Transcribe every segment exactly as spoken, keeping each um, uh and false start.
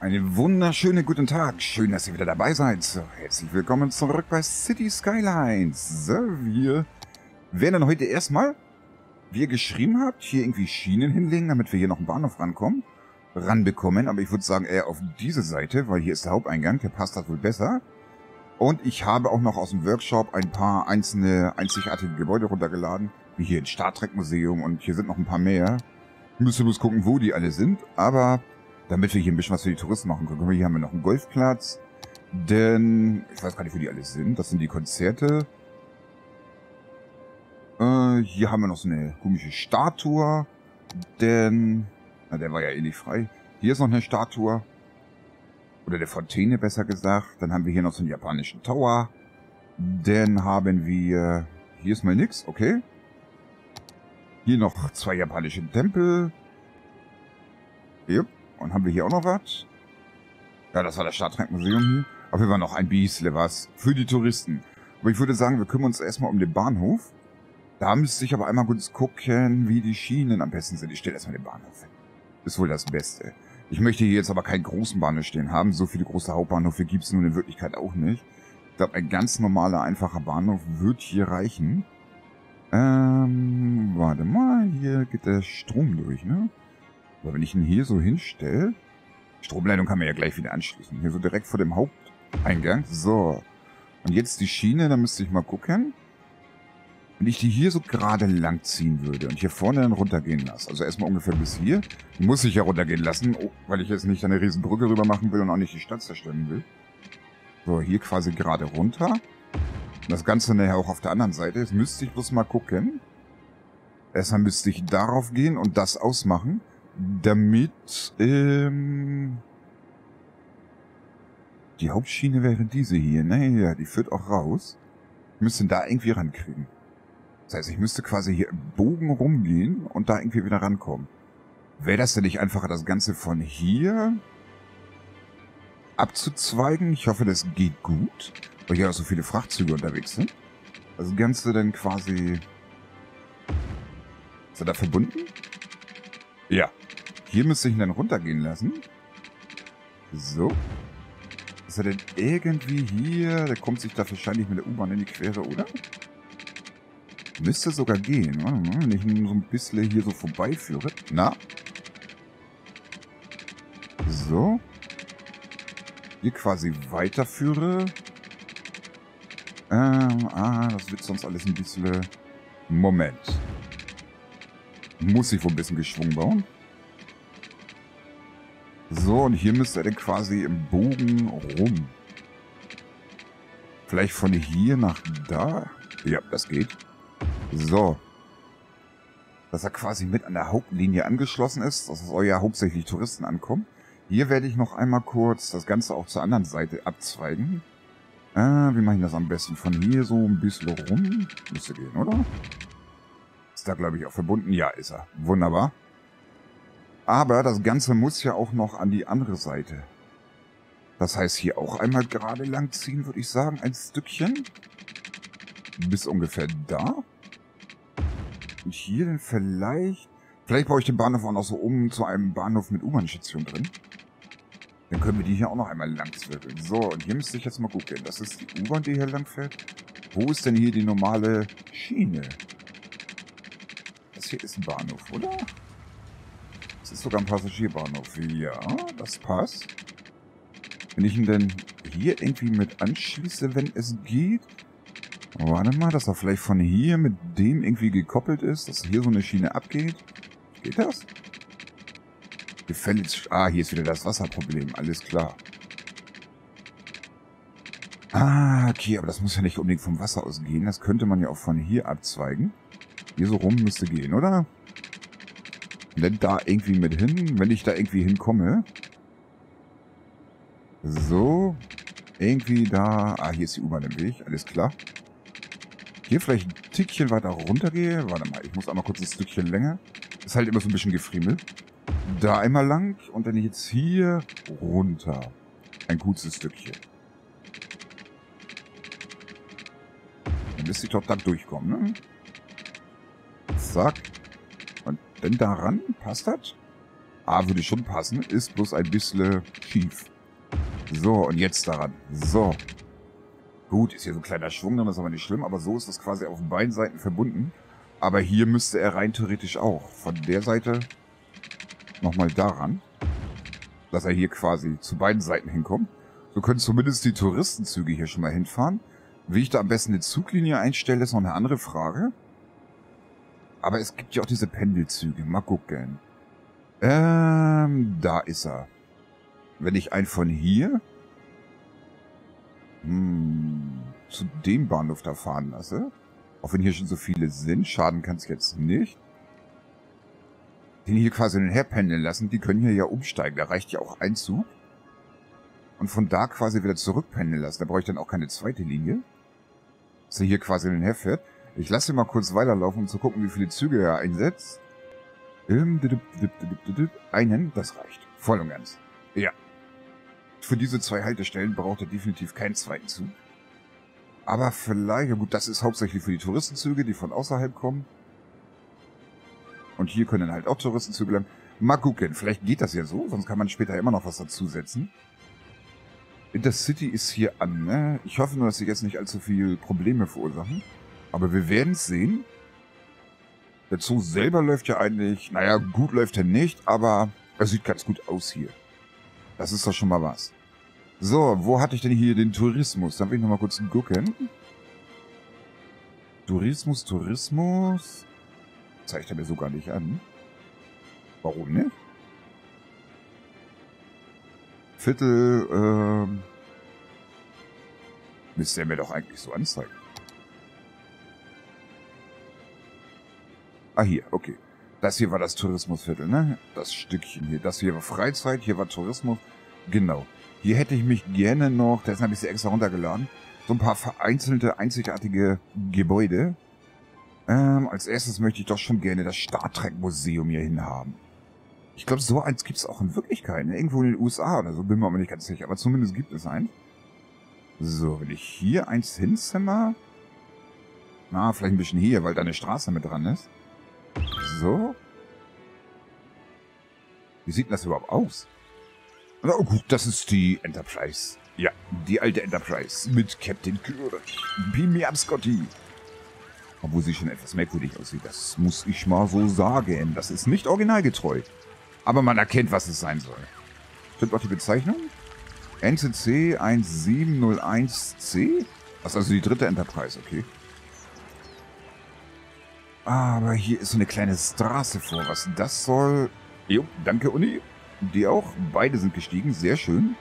Einen wunderschönen guten Tag. Schön, dass ihr wieder dabei seid. So, herzlich willkommen zurück bei City Skylines. So, wir werden heute erstmal, wie ihr geschrieben habt, hier irgendwie Schienen hinlegen, damit wir hier noch einen Bahnhof rankommen, ranbekommen. Aber ich würde sagen, eher auf diese Seite, weil hier ist der Haupteingang. Der passt das wohl besser. Und ich habe auch noch aus dem Workshop ein paar einzelne, einzigartige Gebäude runtergeladen, wie hier ein Star Trek Museum und hier sind noch ein paar mehr. Müsste bloß gucken, wo die alle sind, aber damit wir hier ein bisschen was für die Touristen machen können. Hier haben wir noch einen Golfplatz, denn ich weiß gar nicht, wo die alle sind. Das sind die Konzerte. Äh, hier haben wir noch so eine komische Statue, denn, na, der war ja eh nicht frei. Hier ist noch eine Statue, oder der Fontäne besser gesagt. Dann haben wir hier noch so einen japanischen Tower. Dann haben wir, hier ist mal nix, okay. Hier noch zwei japanische Tempel. Yep. Und haben wir hier auch noch was? Ja, das war das Star Trek Museum hier. Auf jeden Fall noch ein bisschen was für die Touristen. Aber ich würde sagen, wir kümmern uns erstmal um den Bahnhof. Da müsste ich aber einmal kurz gucken, wie die Schienen am besten sind. Ich stelle erstmal den Bahnhof hin. Ist wohl das Beste. Ich möchte hier jetzt aber keinen großen Bahnhof stehen haben. So viele große Hauptbahnhöfe gibt es nun in Wirklichkeit auch nicht. Ich glaube, ein ganz normaler, einfacher Bahnhof wird hier reichen. Ähm, warte mal, hier geht der Strom durch, ne? Aber wenn ich ihn hier so hinstelle, Stromleitung kann man ja gleich wieder anschließen. Hier so direkt vor dem Haupteingang. So. Und jetzt die Schiene, da müsste ich mal gucken. Wenn ich die hier so gerade lang ziehen würde und hier vorne dann runtergehen lasse, also erstmal ungefähr bis hier, die muss ich ja runtergehen lassen, weil ich jetzt nicht eine riesen Brücke rüber machen will und auch nicht die Stadt zerstören will. So, hier quasi gerade runter. Und das Ganze nachher auch auf der anderen Seite. Jetzt müsste ich bloß mal gucken. Erstmal müsste ich darauf gehen und das ausmachen. Damit, ähm, die Hauptschiene wäre diese hier. Naja, die führt auch raus. Wir müssen da irgendwie rankriegen. Das heißt, ich müsste quasi hier im Bogen rumgehen und da irgendwie wieder rankommen. Wäre das denn nicht einfacher, das Ganze von hier abzuzweigen? Ich hoffe, das geht gut, weil hier auch so viele Frachtzüge unterwegs sind. Das Ganze dann quasi... Ist er da verbunden? Ja. Hier müsste ich ihn dann runtergehen lassen. So. Ist er denn irgendwie hier? Der kommt sich da wahrscheinlich mit der U-Bahn in die Quere, oder? Müsste sogar gehen. Warte mal, wenn ich ihn so ein bisschen hier so vorbeiführe. Na? So. Hier quasi weiterführe. Ähm, ah, das wird sonst alles ein bisschen... Moment. Muss ich wohl ein bisschen geschwungen bauen. So, und hier müsste er dann quasi im Bogen rum. Vielleicht von hier nach da? Ja, das geht. So. Dass er quasi mit an der Hauptlinie angeschlossen ist, dass es ja hauptsächlich Touristen ankommen. Hier werde ich noch einmal kurz das Ganze auch zur anderen Seite abzweigen. Äh, wie mache ich das am besten? Von hier so ein bisschen rum? Müsste gehen, oder? Ist da, glaube ich, auch verbunden? Ja, ist er. Wunderbar. Aber das Ganze muss ja auch noch an die andere Seite. Das heißt, hier auch einmal gerade lang ziehen, würde ich sagen. Ein Stückchen. Bis ungefähr da. Und hier dann vielleicht... Vielleicht baue ich den Bahnhof auch noch so um zu einem Bahnhof mit U-Bahn-Station drin. Dann können wir die hier auch noch einmal lang zwirbeln. So, und hier müsste ich jetzt mal gucken. Das ist die U-Bahn, die hier lang fährt. Wo ist denn hier die normale Schiene? Das hier ist ein Bahnhof, oder? Das ist sogar ein Passagierbahnhof. Ja, das passt. Wenn ich ihn denn hier irgendwie mit anschließe, wenn es geht. Warte mal, dass er vielleicht von hier mit dem irgendwie gekoppelt ist, dass hier so eine Schiene abgeht. Geht das? Gefällig. Ah, hier ist wieder das Wasserproblem. Alles klar. Ah, okay, aber das muss ja nicht unbedingt vom Wasser ausgehen. Das könnte man ja auch von hier abzweigen. Hier so rum müsste gehen, oder? Und dann da irgendwie mit hin, wenn ich da irgendwie hinkomme. So. Irgendwie da. Ah, hier ist die U-Bahn im Weg. Alles klar. Hier vielleicht ein Tickchen weiter runtergehe. Warte mal, ich muss einmal kurz ein Stückchen länger. Ist halt immer so ein bisschen gefriemelt. Da einmal lang und dann jetzt hier runter. Ein kurzes Stückchen. Dann müsste ich doch da durchkommen, ne? Zack. Und dann daran, passt das? A würde schon passen, ist bloß ein bisschen schief. So, und jetzt daran. So. Gut, ist hier so ein kleiner Schwung drin, das ist aber nicht schlimm, aber so ist das quasi auf beiden Seiten verbunden. Aber hier müsste er rein theoretisch auch von der Seite nochmal daran, dass er hier quasi zu beiden Seiten hinkommt. So können zumindest die Touristenzüge hier schon mal hinfahren. Wie ich da am besten eine Zuglinie einstelle, ist noch eine andere Frage. Aber es gibt ja auch diese Pendelzüge. Mal gucken. Ähm, da ist er. Wenn ich einen von hier hm, zu dem Bahnhof da fahren lasse, auch wenn hier schon so viele sind, schaden kann es jetzt nicht, den hier quasi herpendeln lassen, die können hier ja umsteigen, da reicht ja auch ein Zug. Und von da quasi wieder zurückpendeln lassen, da brauche ich dann auch keine zweite Linie, dass er hier quasi herfährt. Ich lasse ihn mal kurz weiterlaufen, um zu gucken, wie viele Züge er einsetzt. Einen, das reicht. Voll und ganz. Ja. Für diese zwei Haltestellen braucht er definitiv keinen zweiten Zug. Aber vielleicht, ja gut, das ist hauptsächlich für die Touristenzüge, die von außerhalb kommen. Und hier können dann halt auch Touristenzüge lang. Mal gucken, vielleicht geht das ja so, sonst kann man später immer noch was dazusetzen. Intercity ist hier an, ne? Ich hoffe nur, dass sie jetzt nicht allzu viel Probleme verursachen. Aber wir werden es sehen. Der Zoo selber läuft ja eigentlich, naja, gut läuft er nicht, aber er sieht ganz gut aus hier. Das ist doch schon mal was. So, wo hatte ich denn hier den Tourismus? Dann will ich nochmal kurz gucken. Tourismus, Tourismus. Zeigt er mir so gar nicht an. Warum nicht? Viertel, ähm... müsste er mir doch eigentlich so anzeigen. Ah, hier, okay. Das hier war das Tourismusviertel, ne? Das Stückchen hier. Das hier war Freizeit, hier war Tourismus. Genau. Hier hätte ich mich gerne noch, deswegen habe ich sie extra runtergeladen, so ein paar vereinzelte, einzigartige Gebäude. Ähm, als erstes möchte ich doch schon gerne das Star Trek Museum hier hinhaben. Ich glaube, so eins gibt es auch in Wirklichkeit, ne? Irgendwo in den U S A oder so, bin mir aber nicht ganz sicher. Aber zumindest gibt es eins. So, wenn ich hier eins hinzimmer... Na, vielleicht ein bisschen hier, weil da eine Straße mit dran ist. So. Wie sieht denn das überhaupt aus? Oh gut, das ist die Enterprise. Ja, die alte Enterprise mit Captain Kirk. Beam me up, Scotty. Obwohl sie schon etwas merkwürdig aussieht. Das muss ich mal so sagen. Das ist nicht originalgetreu. Aber man erkennt, was es sein soll. Stimmt auch die Bezeichnung? N C C siebzehn null eins C? Das ist also die dritte Enterprise, okay. Aber hier ist so eine kleine Straße vor. Was das soll... Jo, danke, Uni. Die auch. Beide sind gestiegen. Sehr schön.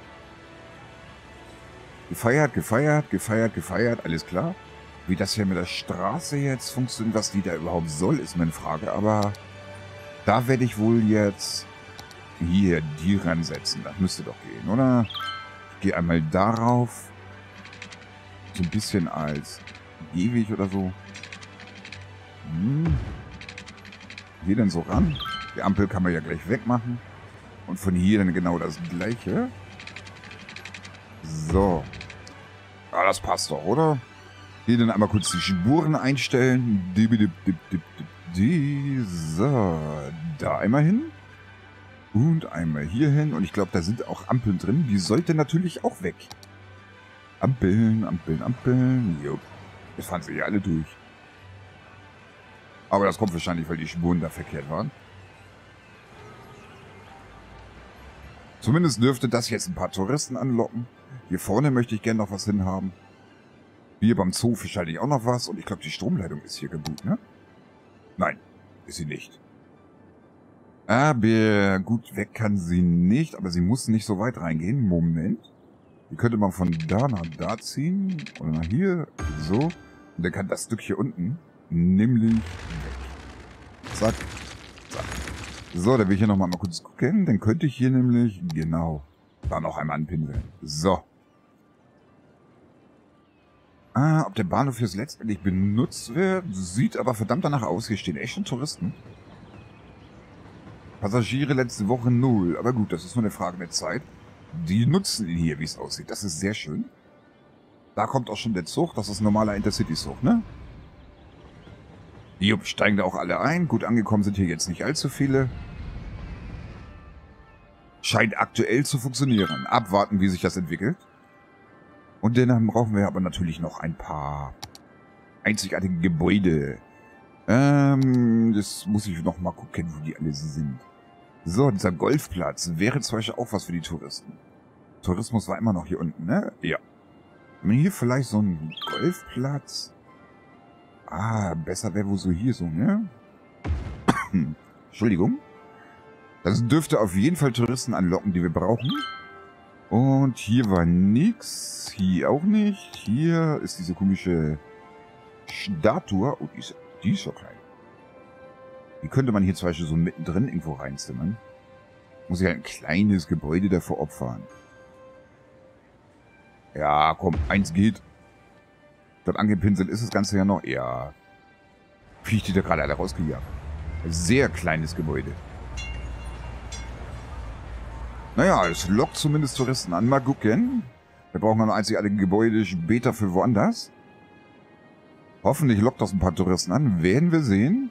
Gefeiert, gefeiert, gefeiert, gefeiert. Alles klar. Wie das hier mit der Straße jetzt funktioniert, was die da überhaupt soll, ist meine Frage. Aber da werde ich wohl jetzt hier die ransetzen. Das müsste doch gehen, oder? Ich gehe einmal darauf. So ein bisschen als Gehweg oder so. Hm. Hier dann so ran. Die Ampel kann man ja gleich wegmachen. Und von hier dann genau das gleiche. So. Ah, das passt doch, oder? Hier dann einmal kurz die Spuren einstellen. So. Da einmal hin. Und einmal hier hin. Und ich glaube, da sind auch Ampeln drin. Die sollte natürlich auch weg. Ampeln, Ampeln, Ampeln. Jo. Jetzt fahren sie ja alle durch. Aber das kommt wahrscheinlich, weil die Spuren da verkehrt waren. Zumindest dürfte das jetzt ein paar Touristen anlocken. Hier vorne möchte ich gerne noch was hinhaben. Hier beim Zoo schalte ich auch noch was. Und ich glaube, die Stromleitung ist hier gebucht, ne? Nein, ist sie nicht. Aber gut, weg kann sie nicht. Aber sie muss nicht so weit reingehen. Moment. Die könnte man von da nach da ziehen. Oder nach hier. So. Und dann kann das Stück hier unten nämlich weg. Zack. Zack. So, da will ich hier nochmal mal kurz gucken. Dann könnte ich hier nämlich, genau, da noch einmal anpinseln. So. Ah, ob der Bahnhof jetzt letztendlich benutzt wird, sieht aber verdammt danach aus. Hier stehen echt schon Touristen. Passagiere letzte Woche null. Aber gut, das ist nur eine Frage der Zeit. Die nutzen ihn hier, wie es aussieht. Das ist sehr schön. Da kommt auch schon der Zug. Das ist ein normaler Intercity-Zug, ne? Jupp, steigen da auch alle ein. Gut, angekommen sind hier jetzt nicht allzu viele. Scheint aktuell zu funktionieren. Abwarten, wie sich das entwickelt. Und dann brauchen wir aber natürlich noch ein paar einzigartige Gebäude. Ähm, das muss ich noch mal gucken, wo die alle sind. So, dieser Golfplatz wäre zum Beispiel auch was für die Touristen. Tourismus war immer noch hier unten, ne? Ja. Haben wir hier vielleicht so einen Golfplatz? Ah, besser wäre wohl so hier so, ne? Entschuldigung. Das dürfte auf jeden Fall Touristen anlocken, die wir brauchen. Und hier war nix. Hier auch nicht. Hier ist diese komische Statue. Oh, die ist, die ist so klein. Die könnte man hier zum Beispiel so mittendrin irgendwo reinzimmern. Muss ich halt ein kleines Gebäude dafür opfern. Ja, komm, eins geht. Dort angepinselt ist das Ganze ja noch. Ja. Wie ich die da gerade alle rausgejagt. Sehr kleines Gebäude. Naja, es lockt zumindest Touristen an. Mal gucken. Wir brauchen ein einzigartiges Gebäude später für woanders. Hoffentlich lockt das ein paar Touristen an. Werden wir sehen.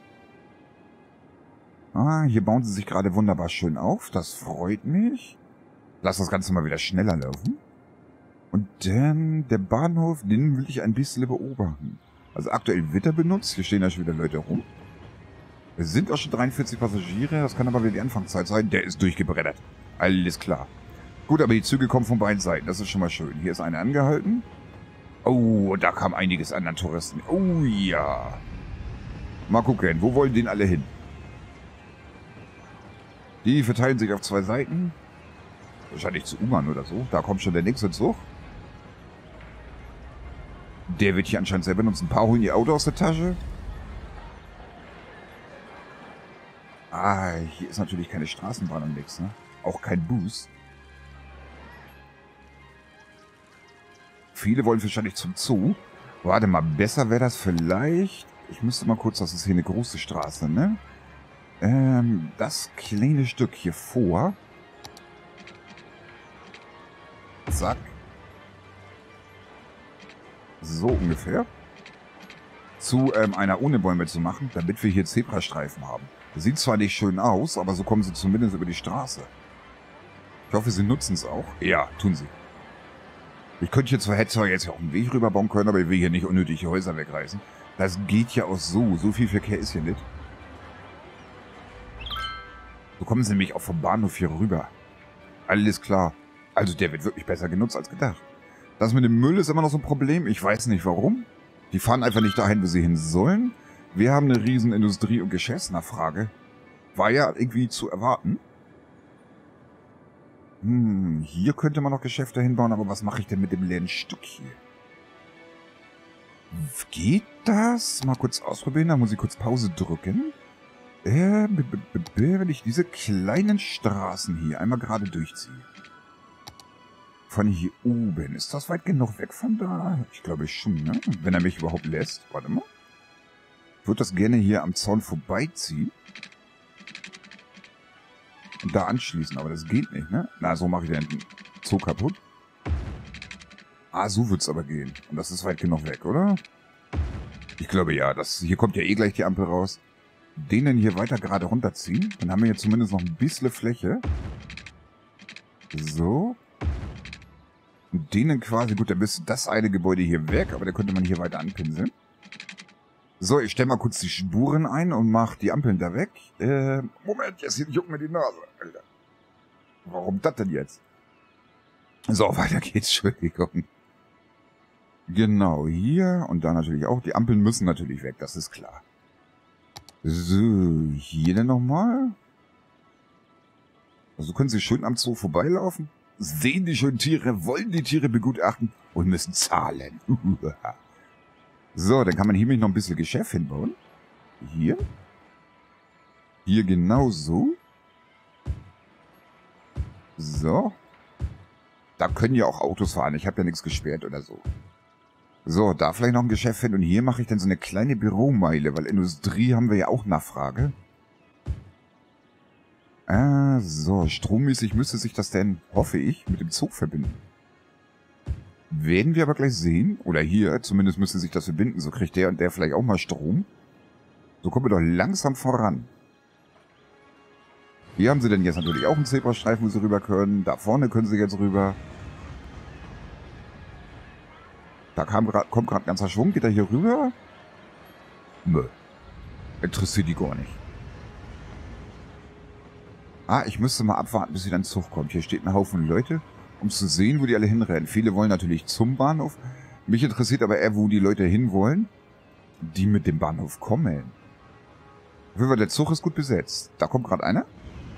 Ah, hier bauen sie sich gerade wunderbar schön auf. Das freut mich. Lass das Ganze mal wieder schneller laufen. Und dann der Bahnhof, den will ich ein bisschen beobachten. Also aktuell wird er benutzt. Hier stehen ja schon wieder Leute rum. Es sind auch schon dreiundvierzig Passagiere. Das kann aber wieder die Anfangszeit sein. Der ist durchgebrettert. Alles klar. Gut, aber die Züge kommen von beiden Seiten. Das ist schon mal schön. Hier ist einer angehalten. Oh, da kam einiges an an Touristen. Oh ja. Mal gucken. Wo wollen den alle hin? Die verteilen sich auf zwei Seiten. Wahrscheinlich zu U-Bahn oder so. Da kommt schon der nächste Zug. Der wird hier anscheinend selber benutzen. Ein paar holen ihr Auto aus der Tasche. Ah, hier ist natürlich keine Straßenbahn und nichts, ne? Auch kein Bus. Viele wollen wahrscheinlich zum Zoo. Warte mal, besser wäre das vielleicht... Ich müsste mal kurz, das ist hier eine große Straße, ne? Ähm, das kleine Stück hier vor. Zack. So ungefähr. Zu ähm, einer ohne Bäume zu machen, damit wir hier Zebrastreifen haben. Das sieht zwar nicht schön aus, aber so kommen sie zumindest über die Straße. Ich hoffe, sie nutzen es auch. Ja, tun sie. Ich könnte hier zwar, hätte zwar jetzt ja auch einen Weg rüberbauen können, aber ich will hier nicht unnötige Häuser wegreißen. Das geht ja auch so. So viel Verkehr ist hier nicht. So kommen sie nämlich auch vom Bahnhof hier rüber. Alles klar. Also der wird wirklich besser genutzt als gedacht. Das mit dem Müll ist immer noch so ein Problem. Ich weiß nicht warum. Die fahren einfach nicht dahin, wo sie hin sollen. Wir haben eine riesen Industrie- und Geschäftsnachfrage. War ja irgendwie zu erwarten. Hm, hier könnte man noch Geschäfte hinbauen, aber was mache ich denn mit dem leeren Stück hier? Geht das? Mal kurz ausprobieren, da muss ich kurz Pause drücken. Äh, wenn ich diese kleinen Straßen hier einmal gerade durchziehe. Von hier oben. Ist das weit genug weg von da? Ich glaube schon, ne? Wenn er mich überhaupt lässt. Warte mal. Ich würde das gerne hier am Zaun vorbeiziehen. Und da anschließen, aber das geht nicht, ne? Na, so mache ich den Zoo kaputt. Ah, so wird's aber gehen. Und das ist weit genug weg, oder? Ich glaube ja. Das, hier kommt ja eh gleich die Ampel raus. Den dann hier weiter gerade runterziehen. Dann haben wir hier zumindest noch ein bisschen Fläche. So. Und denen quasi, gut, dann müsste das eine Gebäude hier weg, aber da könnte man hier weiter anpinseln. So, ich stelle mal kurz die Spuren ein und mache die Ampeln da weg. Äh, Moment, jetzt juckt mir die Nase, Alter. Warum das denn jetzt? So, weiter geht's, Entschuldigung. Genau, hier und da natürlich auch. Die Ampeln müssen natürlich weg, das ist klar. So, hier dann nochmal. Also können Sie schön am Zoo vorbeilaufen, sehen die schönen Tiere, wollen die Tiere begutachten und müssen zahlen. So, dann kann man hier noch ein bisschen Geschäft hinbauen. Hier. Hier genauso. So. Da können ja auch Autos fahren. Ich habe ja nichts gesperrt oder so. So, da vielleicht noch ein Geschäft hin. Und hier mache ich dann so eine kleine Büromeile, weil Industrie haben wir ja auch Nachfrage. Ah, so. Strommäßig müsste sich das denn, hoffe ich, mit dem Zug verbinden. Werden wir aber gleich sehen. Oder hier, zumindest müsste sich das verbinden. So kriegt der und der vielleicht auch mal Strom. So kommen wir doch langsam voran. Hier haben sie denn jetzt natürlich auch einen Zebrastreifen, wo sie rüber können. Da vorne können sie jetzt rüber. Da kam grad, kommt gerade ein ganzer Schwung. Geht er hier rüber? Nö. Interessiert die gar nicht. Ah, ich müsste mal abwarten, bis wieder ein Zug kommt. Hier steht ein Haufen Leute, um zu sehen, wo die alle hinrennen. Viele wollen natürlich zum Bahnhof. Mich interessiert aber eher, wo die Leute hinwollen, die mit dem Bahnhof kommen. Auf jeden Fall, der Zug ist gut besetzt. Da kommt gerade einer.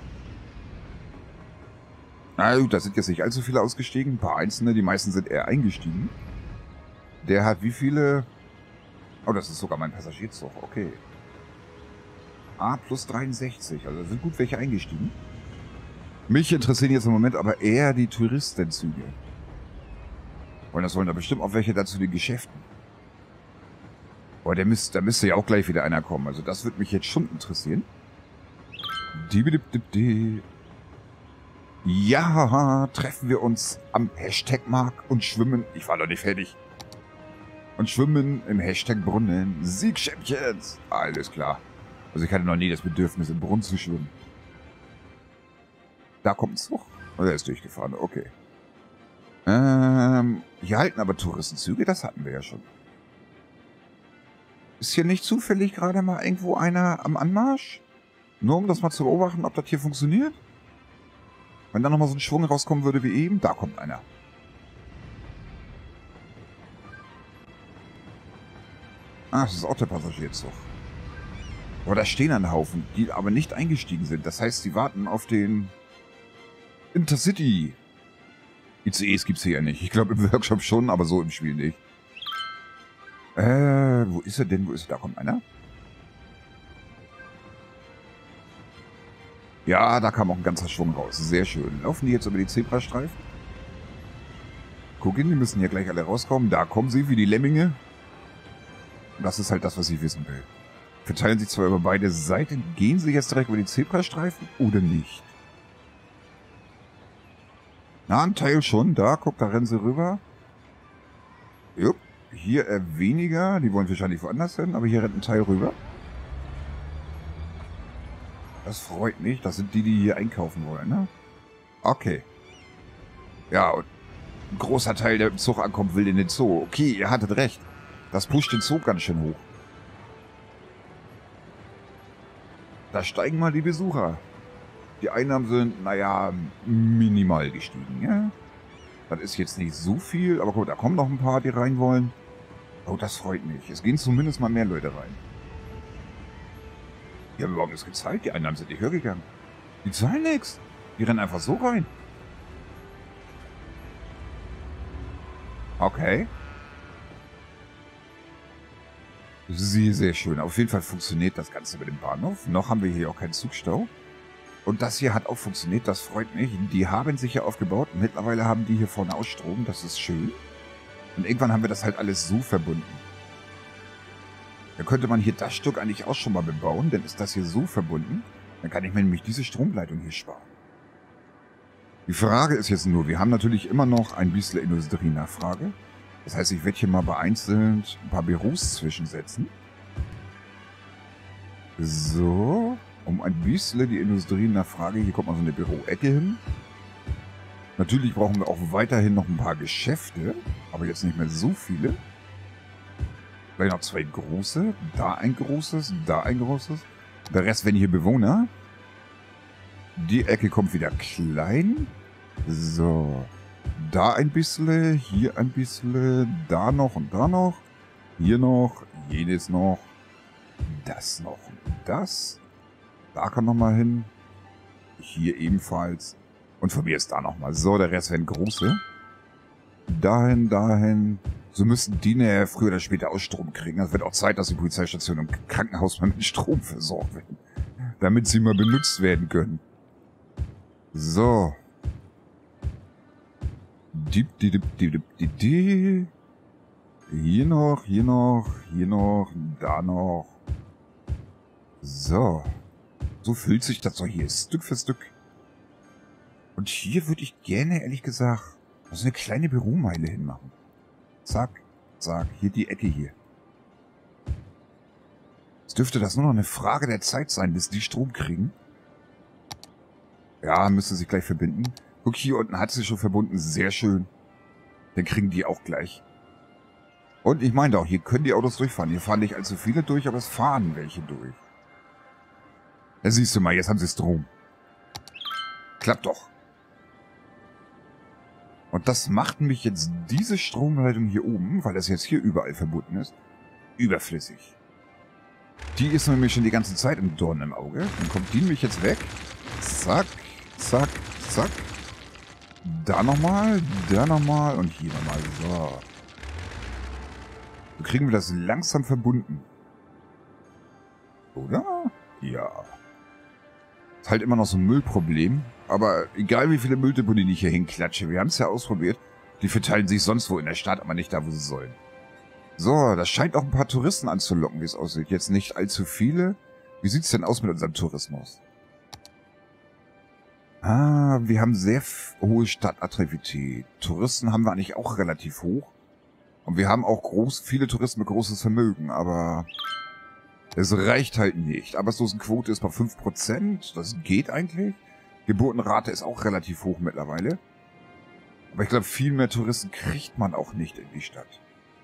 Na gut, da sind jetzt nicht allzu viele ausgestiegen. Ein paar Einzelne, die meisten sind eher eingestiegen. Der hat wie viele... Oh, das ist sogar mein Passagierzug. Okay. Ah, plus dreiundsechzig. Also sind gut welche eingestiegen. Mich interessieren jetzt im Moment aber eher die Touristenzüge. Und das wollen da bestimmt auch welche dazu den Geschäften. Boah, der müsst, da müsste ja auch gleich wieder einer kommen. Also das würde mich jetzt schon interessieren. Die Ja, treffen wir uns am Hashtag-Markt und schwimmen. Ich war noch nicht fertig. Und schwimmen im Hashtag-Brunnen. Sieg Champions. Alles klar. Also ich hatte noch nie das Bedürfnis, im Brunnen zu schwimmen. Da kommt ein Zug. Oh, der ist durchgefahren. Okay. Ähm, hier halten aber Touristenzüge. Das hatten wir ja schon. Ist hier nicht zufällig gerade mal irgendwo einer am Anmarsch? Nur um das mal zu beobachten, ob das hier funktioniert? Wenn da nochmal so ein Schwung rauskommen würde wie eben, da kommt einer. Ah, das ist auch der Passagierzug. Aber da stehen ein Haufen, die aber nicht eingestiegen sind. Das heißt, sie warten auf den Intercity. I C Es gibt's hier ja nicht. Ich glaube im Workshop schon, aber so im Spiel nicht. Äh, wo ist er denn? Wo ist er? Da kommt einer. Ja, da kam auch ein ganzer Schwung raus. Sehr schön. Laufen die jetzt über die Zebrastreifen? Gucken, die müssen hier gleich alle rauskommen. Da kommen sie wie die Lemminge. Das ist halt das, was ich wissen will. Verteilen sich zwar über beide Seiten. Gehen sie jetzt direkt über die Zebrastreifen oder nicht? Na, ein Teil schon. Da, guck, da rennen sie rüber. Jupp. Hier eher weniger. Die wollen wahrscheinlich woanders hin, aber hier rennt ein Teil rüber. Das freut mich. Das sind die, die hier einkaufen wollen, ne? Okay. Ja, und ein großer Teil, der im Zug ankommt, will in den Zoo. Okay, ihr hattet recht. Das pusht den Zoo ganz schön hoch. Da steigen mal die Besucher. Die Einnahmen sind, naja, minimal gestiegen, ja? Das ist jetzt nicht so viel, aber guck, da kommen noch ein paar, die rein wollen. Oh, das freut mich. Es gehen zumindest mal mehr Leute rein. Die haben überhaupt nichts gezahlt. Die Einnahmen sind nicht höher gegangen. Die zahlen nichts. Die rennen einfach so rein. Okay. Sehr, sehr schön. Auf jeden Fall funktioniert das Ganze mit dem Bahnhof. Noch haben wir hier auch keinen Zugstau. Und das hier hat auch funktioniert. Das freut mich. Die haben sich ja aufgebaut. Mittlerweile haben die hier vorne Ausstrom. Das ist schön. Und irgendwann haben wir das halt alles so verbunden. Da könnte man hier das Stück eigentlich auch schon mal bebauen. Dann ist das hier so verbunden. Dann kann ich mir nämlich diese Stromleitung hier sparen. Die Frage ist jetzt nur, wir haben natürlich immer noch ein bisschen Industrienachfrage. Das heißt, ich werde hier mal vereinzelt ein paar Büros zwischensetzen. So, um ein bisschen die Industrienachfrage. Hier kommt mal so eine Büroecke hin. Natürlich brauchen wir auch weiterhin noch ein paar Geschäfte, aber jetzt nicht mehr so viele. Vielleicht noch zwei große, da ein großes, da ein großes. Der Rest werden hier Bewohner. Die Ecke kommt wieder klein. So. Da ein bisschen, hier ein bisschen, da noch und da noch. Hier noch, jedes noch. Das noch und das. Da kann noch mal hin. Hier ebenfalls. Und von mir ist da noch mal. So, der Rest werden große. Dahin, dahin. So müssten die nachher früher oder später auch Strom kriegen. Es wird auch Zeit, dass die Polizeistation und Krankenhaus mal mit Strom versorgt werden. Damit sie mal benutzt werden können. So. Dip, dip, dip, dip, dip, dip. Hier noch, hier noch, hier noch, da noch. So. So füllt sich das so hier Stück für Stück. Und hier würde ich gerne, ehrlich gesagt, so eine kleine Büromeile hinmachen. Zack, zack, hier die Ecke hier. Jetzt dürfte das nur noch eine Frage der Zeit sein, bis die Strom kriegen. Ja, müsste sich gleich verbinden. Guck, hier unten hat sie schon verbunden. Sehr schön. Dann kriegen die auch gleich. Und ich meine doch, hier können die Autos durchfahren. Hier fahren nicht allzu viele durch, aber es fahren welche durch. Da siehst du mal, jetzt haben sie Strom. Klappt doch. Und das macht mich jetzt diese Stromleitung hier oben, weil das jetzt hier überall verbunden ist, überflüssig. Die ist nämlich schon die ganze Zeit im Dorn im Auge. Dann kommt die nämlich jetzt weg. Zack, zack, zack. Da nochmal, da nochmal und hier nochmal. So. So kriegen wir das langsam verbunden. Oder? Ja. Ist halt immer noch so ein Müllproblem. Aber egal wie viele Mülldeponien ich hier hinklatsche, wir haben es ja ausprobiert. Die verteilen sich sonst wo in der Stadt, aber nicht da, wo sie sollen. So, das scheint auch ein paar Touristen anzulocken, wie es aussieht. Jetzt nicht allzu viele. Wie sieht's denn aus mit unserem Tourismus? Ah, wir haben sehr hohe Stadtattraktivität. Touristen haben wir eigentlich auch relativ hoch. Und wir haben auch groß, viele Touristen mit großes Vermögen, aber es reicht halt nicht. Arbeitslosenquote ist bei fünf Prozent, das geht eigentlich. Geburtenrate ist auch relativ hoch mittlerweile. Aber ich glaube, viel mehr Touristen kriegt man auch nicht in die Stadt.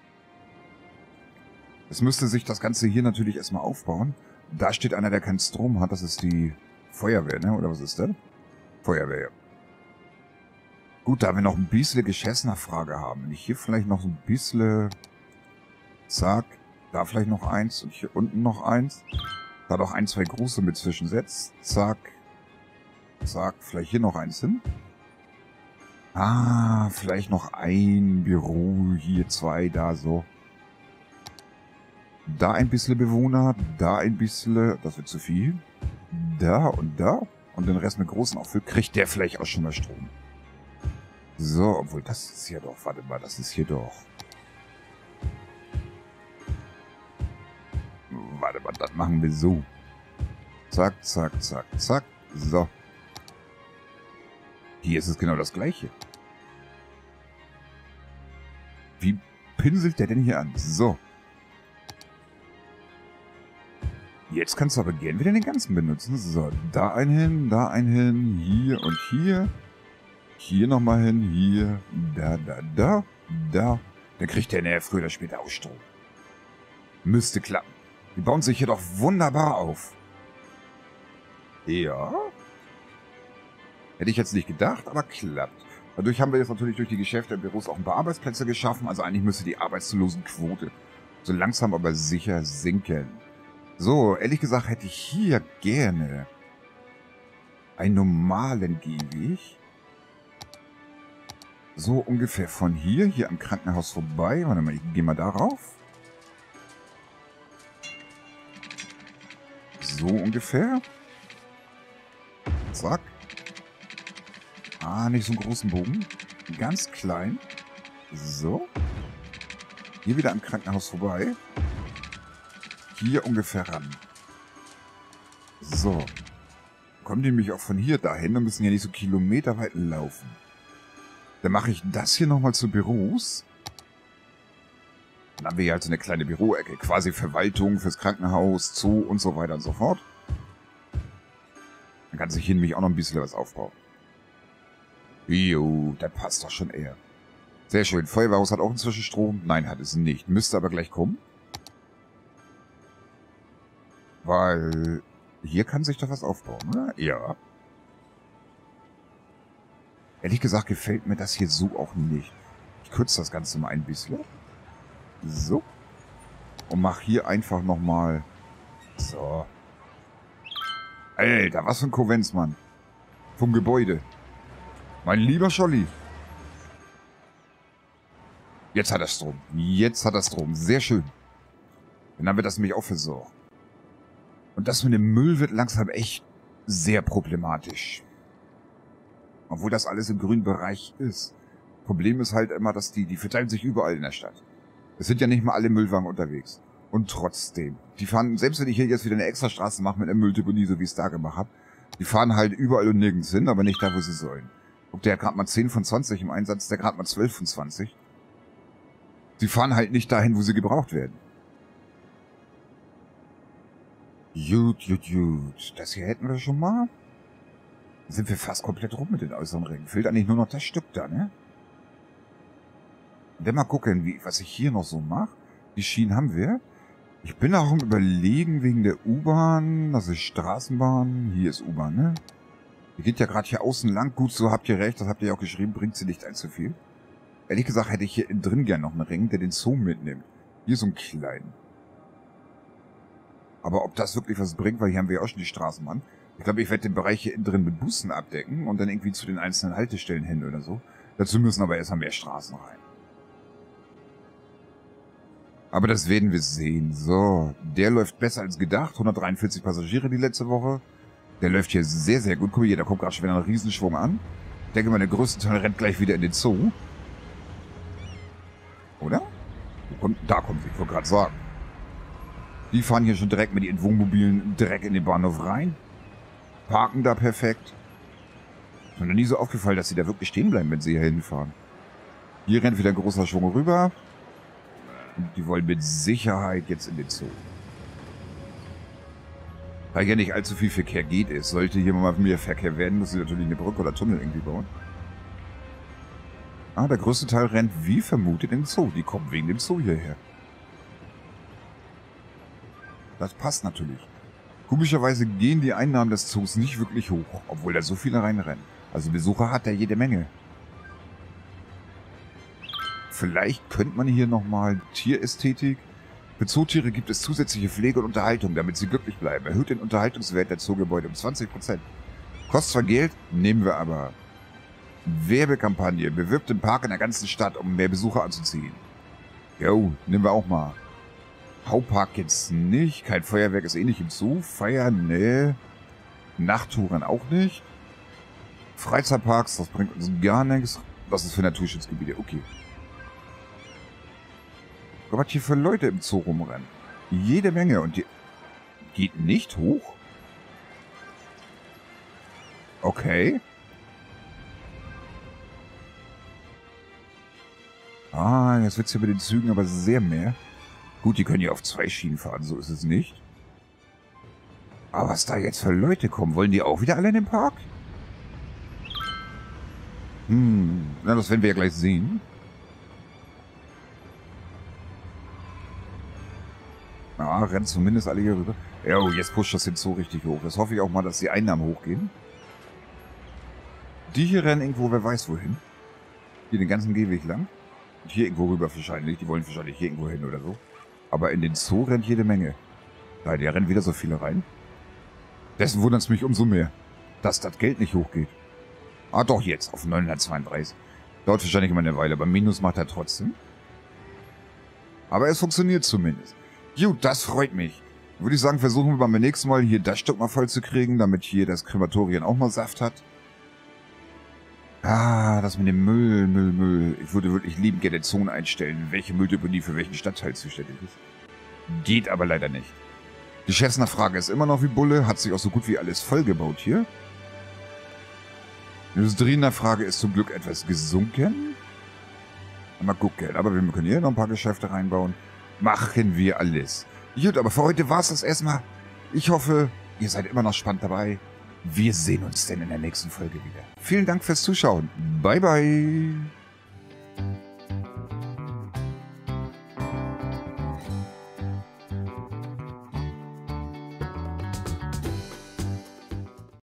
Es müsste sich das Ganze hier natürlich erstmal aufbauen. Da steht einer, der keinen Strom hat, das ist die Feuerwehr, ne? Oder was ist das? Feuerwehr, ja. Gut, da wir noch ein bisschen Geschäftsnachfrage haben. Wenn ich hier vielleicht noch so ein bisschen... Zack. Da vielleicht noch eins. Und hier unten noch eins. Da doch ein, zwei große mit zwischensetzt. Zack. Zack. Vielleicht hier noch eins hin. Ah, vielleicht noch ein Büro. Hier zwei, da so. Da ein bisschen Bewohner. Da ein bisschen... Das wird zu viel. Da und da. Und den Rest mit großen Auffüll kriegt der vielleicht auch schon mal Strom. So, obwohl das ist hier doch, warte mal, das ist hier doch. Warte mal, das machen wir so. Zack, zack, zack, zack. So. Hier ist es genau das gleiche. Wie pinselt der denn hier an? So. Jetzt kannst du aber gern wieder den ganzen benutzen. So, da ein hin, da ein hin, hier und hier. Hier nochmal hin, hier, da, da, da, da. Dann kriegt der näher früher oder später auch Strom. Müsste klappen. Die bauen sich hier doch wunderbar auf. Ja. Hätte ich jetzt nicht gedacht, aber klappt. Dadurch haben wir jetzt natürlich durch die Geschäfte und Büros auch ein paar Arbeitsplätze geschaffen. Also eigentlich müsste die Arbeitslosenquote so langsam aber sicher sinken. So, ehrlich gesagt hätte ich hier gerne einen normalen Gehweg. So ungefähr von hier, hier am Krankenhaus vorbei. Warte mal, ich gehe mal darauf. So ungefähr. Zack. Ah, nicht so einen großen Bogen. Ganz klein. So. Hier wieder am Krankenhaus vorbei. Hier ungefähr ran. So. Kommen die nämlich auch von hier dahin und müssen ja nicht so kilometerweit laufen. Dann mache ich das hier nochmal zu Büros. Dann haben wir hier halt so eine kleine Büroecke. Quasi Verwaltung fürs Krankenhaus, Zoo und so weiter und so fort. Dann kann sich hier nämlich auch noch ein bisschen was aufbauen. Jo, das passt doch schon eher. Sehr schön. Feuerwehrhaus hat auch inzwischen Strom. Nein, hat es nicht. Müsste aber gleich kommen. Weil hier kann sich doch was aufbauen, oder? Ja. Ehrlich gesagt gefällt mir das hier so auch nicht. Ich kürze das Ganze mal ein bisschen. So. Und mache hier einfach nochmal... So. Alter, was für ein Kovenz, Mann. Vom Gebäude. Mein lieber Scholli. Jetzt hat er Strom. Jetzt hat er Strom. Sehr schön. Dann haben wir das nämlich auch versorgt. Und das mit dem Müll wird langsam echt sehr problematisch. Obwohl das alles im grünen Bereich ist. Problem ist halt immer, dass die, die verteilen sich überall in der Stadt. Es sind ja nicht mal alle Müllwagen unterwegs. Und trotzdem. Die fahren, selbst wenn ich hier jetzt wieder eine Extrastraße mache mit einer Mülldeponie, so wie ich es da gemacht habe, die fahren halt überall und nirgends hin, aber nicht da, wo sie sollen. Ob der gerade mal zehn von zwanzig im Einsatz, der gerade mal zwölf von zwanzig. Sie fahren halt nicht dahin, wo sie gebraucht werden. Gut, gut, gut. Das hier hätten wir schon mal. Sind wir fast komplett rum mit den äußeren Ringen. Fehlt eigentlich nur noch das Stück da, ne? Und dann mal gucken, wie, was ich hier noch so mache. Die Schienen haben wir. Ich bin auch im Überlegen wegen der U-Bahn. Das ist Straßenbahn. Hier ist U-Bahn, ne? Die geht ja gerade hier außen lang. Gut, so habt ihr recht. Das habt ihr ja auch geschrieben. Bringt sie nicht allzu viel. Ehrlich gesagt hätte ich hier innen drin gern noch einen Ring, der den Zoo mitnimmt. Hier so einen kleinen. Aber ob das wirklich was bringt, weil hier haben wir ja auch schon die Straßenbahn. Ich glaube, ich werde den Bereich hier innen drin mit Bussen abdecken und dann irgendwie zu den einzelnen Haltestellen hin oder so. Dazu müssen aber erstmal mehr Straßen rein. Aber das werden wir sehen. So, der läuft besser als gedacht. hundertdreiundvierzig Passagiere die letzte Woche. Der läuft hier sehr, sehr gut. Guck mal hier, da kommt gerade schon wieder ein Riesenschwung an. Ich denke mal, der größte Teil rennt gleich wieder in den Zoo. Oder? Da kommt sie, ich wollte gerade sagen. Die fahren hier schon direkt mit ihren Wohnmobilen direkt in den Bahnhof rein. Parken da perfekt. Ist mir noch nie so aufgefallen, dass sie da wirklich stehen bleiben, wenn sie hier hinfahren. Hier rennt wieder ein großer Schwung rüber. Und die wollen mit Sicherheit jetzt in den Zoo. Da hier nicht allzu viel Verkehr geht, ist, sollte hier mal mehr Verkehr werden, müssen sie natürlich eine Brücke oder Tunnel irgendwie bauen. Ah, der größte Teil rennt wie vermutet in den Zoo. Die kommen wegen dem Zoo hierher. Das passt natürlich. Komischerweise gehen die Einnahmen des Zoos nicht wirklich hoch, obwohl da so viele reinrennen. Also Besucher hat er jede Menge. Vielleicht könnte man hier nochmal Tierästhetik. Für Zootiere gibt es zusätzliche Pflege und Unterhaltung, damit sie glücklich bleiben. Erhöht den Unterhaltungswert der Zoogebäude um zwanzig Prozent. Kostet zwar Geld, nehmen wir aber. Werbekampagne. Bewirbt den Park in der ganzen Stadt, um mehr Besucher anzuziehen. Jo, nehmen wir auch mal. Hauptpark jetzt nicht. Kein Feuerwerk ist eh nicht im Zoo. Feiern, ne. Nachttouren auch nicht. Freizeitparks, das bringt uns gar nichts. Das ist für Naturschutzgebiete. Okay. Aber was hier für Leute im Zoo rumrennen. Jede Menge. Und die geht nicht hoch? Okay. Ah, jetzt wird es hier mit den Zügen aber sehr mehr. Gut, die können ja auf zwei Schienen fahren, so ist es nicht. Aber was da jetzt für Leute kommen, wollen die auch wieder alle in den Park? Hm, na, das werden wir ja gleich sehen. Ah, rennen zumindest alle hier rüber. Ja, oh, jetzt pusht das den Zoo richtig hoch. Das hoffe ich auch mal, dass die Einnahmen hochgehen. Die hier rennen irgendwo, wer weiß wohin. Hier den ganzen Gehweg lang. Und hier irgendwo rüber wahrscheinlich. Die wollen wahrscheinlich hier irgendwo hin oder so. Aber in den Zoo rennt jede Menge. Da, der rennen wieder so viele rein. Dessen wundert es mich umso mehr, dass das Geld nicht hochgeht. Ah, doch jetzt, auf neunhundertzweiunddreißig. Dauert wahrscheinlich immer eine Weile, aber Minus macht er trotzdem. Aber es funktioniert zumindest. Gut, das freut mich. Würde ich sagen, versuchen wir beim nächsten Mal hier das Stück mal voll zu kriegen, damit hier das Krematorium auch mal Saft hat. Ah, das mit dem Müll, Müll, Müll. Ich würde wirklich liebend gerne Zonen einstellen, welche Mülldeponie für welchen Stadtteil zuständig ist. Geht aber leider nicht. Geschäftsnachfrage ist immer noch wie Bulle, hat sich auch so gut wie alles vollgebaut hier. Die Industrienachfrage ist zum Glück etwas gesunken. Mal gucken, aber wir können hier noch ein paar Geschäfte reinbauen. Machen wir alles. Gut, aber für heute war es das erstmal. Ich hoffe, ihr seid immer noch spannend dabei. Wir sehen uns denn in der nächsten Folge wieder. Vielen Dank fürs Zuschauen. Bye, bye.